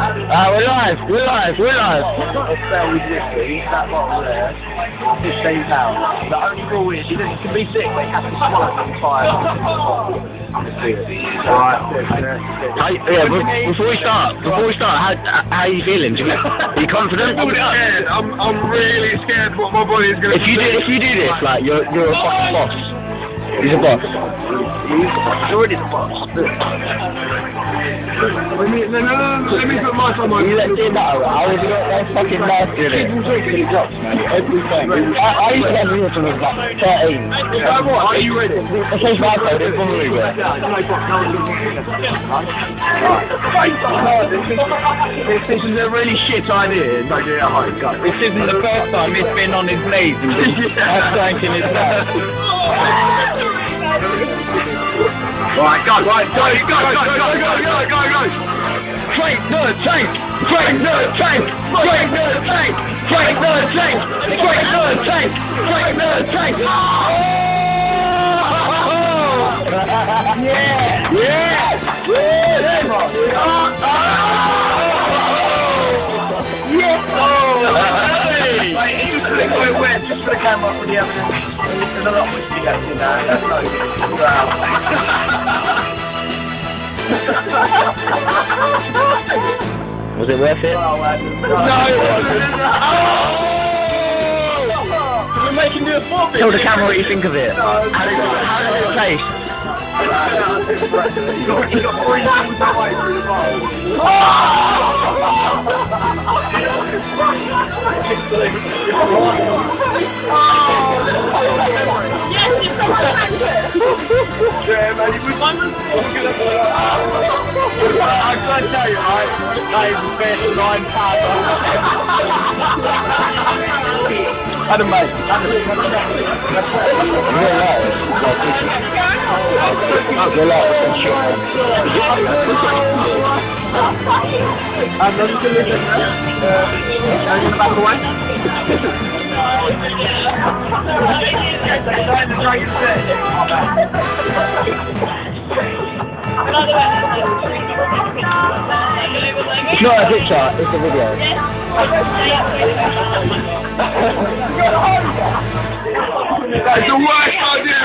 We're live. Let's sell with whiskey, that bottle there, £15. The only rule is you can be sick, but you have to swallow it in 5 Alright, Before we start, how are you feeling? Are you confident? I'm scared. I'm really scared what my body is going to do. If you do this, like you're a fucking boss. He's a boss. He's already the boss. Let me put my thumb on. You let see that out. I was that's fucking nasty, isn't it? Everything. I used to get this when I was like 13. Are you ready? It's just my code, it's probably good. This is a really shit idea. This isn't the first time he's been on his knees and been in his mouth. Right, go. Crank the tank! Crank the tank! Crank the tank! Crank the tank! Crank the tank! Crank the tank! Yeah! Just for the camera for the evidence. There's a lot of whiskey left in there. That's no good. Was it worth it? No, it wasn't. You're making me a forfeit. Tell the camera what you think of it. How does it taste? You got 3 times that way through the bowl. Yeah, man, you would I'm trying to tell you, right? That is the best line powder. Adam, mate. It's not a picture, it's a video. That's the worst idea